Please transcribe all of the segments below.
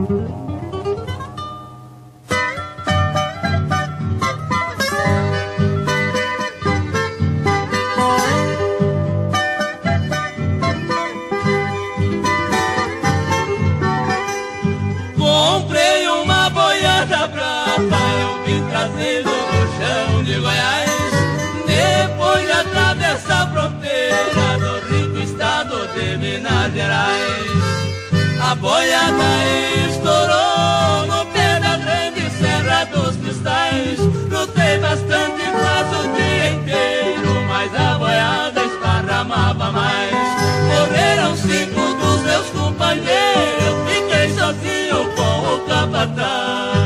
Comprei uma boiada brava, eu vim trazendo do chão de Goiás. Depois de atravessar a fronteira do rico estado de Minas Gerais, a boiada estourou no pé da grande Serra dos Cristais. Lutei bastante, quase o dia inteiro, mas a boiada esparramava mais. Morreram 5 dos meus companheiros, eu fiquei sozinho com o capataz.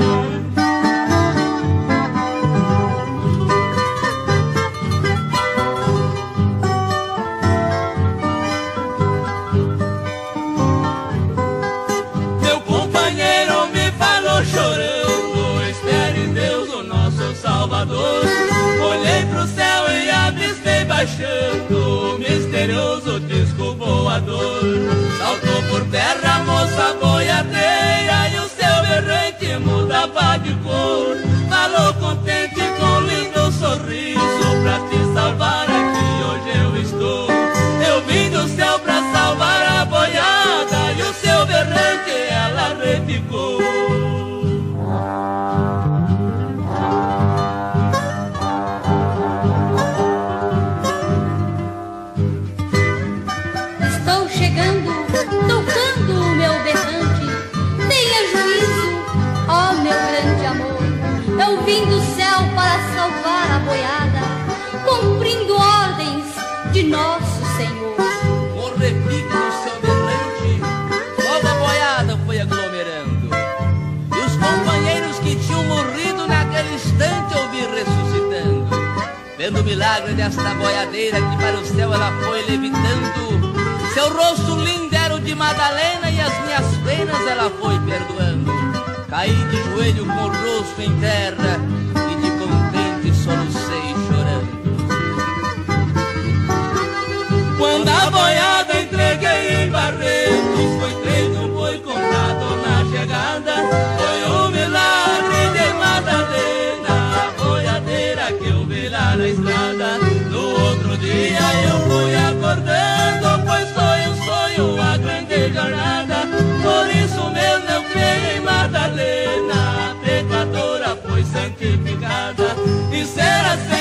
Meu companheiro me falou chorando, espere em Deus o nosso Salvador. Olhei pro céu e avistei baixando o misterioso disco voador. Saltou por terra a moça boiadeira e o seu berrante mudava de cor. Falou contente com lindo sorriso, pra te salvar aqui hoje eu estou. Eu vim do céu pra salvar a boiada e o seu berrante ela repicou. Estou chegando, tocando o meu berrante. Tenha juízo, ó meu grande amor. Eu vim do céu para salvar a boiada, cumprindo ordens de nosso Senhor. Com repique no seu berrante, logo a boiada foi aglomerando. E os companheiros que tinham morrido naquele instante eu vi ressuscitando. Vendo o milagre desta boiadeira que para o céu ela foi levitando. Seu rosto lindo era o de Madalena e as minhas penas ela foi perdoando. Caí de joelho com o rosto em terra e de contente solucei chorando. Quando a boiada entreguei em Barretos, foi treino, foi comprado na chegada. Foi um milagre de Madalena, a boiadeira que eu vi lá na estrada. No outro dia eu fui acordando, pois foi um sonho, a grande jornada. Por isso mesmo eu creio em Madalena, a pecadora foi santificada. E será